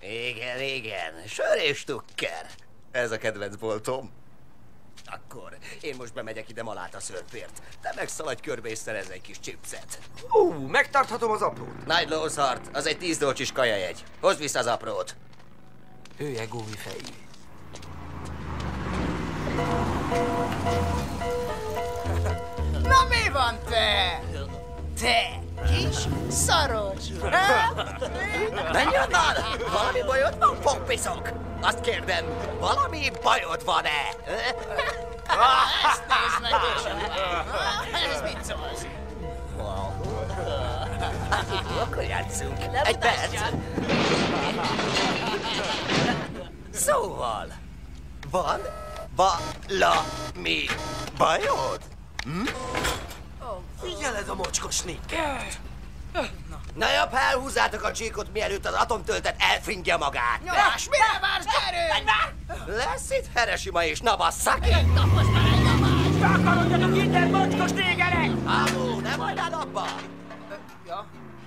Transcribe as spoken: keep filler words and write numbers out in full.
Igen, igen. Sör és tukker. Ez a kedvenc boltom. Akkor én most bemegyek ide Maláta szörpért. Te megszaladj körbe és szerezz egy kis chipset. Ú, megtarthatom az aprót. Nagy lószart, az egy tíz dolcsis kajajegy. Hozd vissza az aprót. Ője gúmi fejű. Na mi van te? Te, kis szaros! Menj onnan! Valami bajod van, poppiszok? Azt kérdem, valami bajod van-e? Ezt nézd meg, és ez mit szólsz? Akkor játszunk. Egy perc. Szóval, van valami bajod? Hm? Figyeled a mocskos Nicket! Na jobb, elhúzzátok a csíkot, mielőtt az atomtöltet elfingja magát. Nyomás, mire vársz, gyerünk! Lesz itt Heresima és Nabasszaki? Tapos már egy nyomást! Takarodjatok innen, mocskos négerek! Háló, nem hagynál abba? Ja,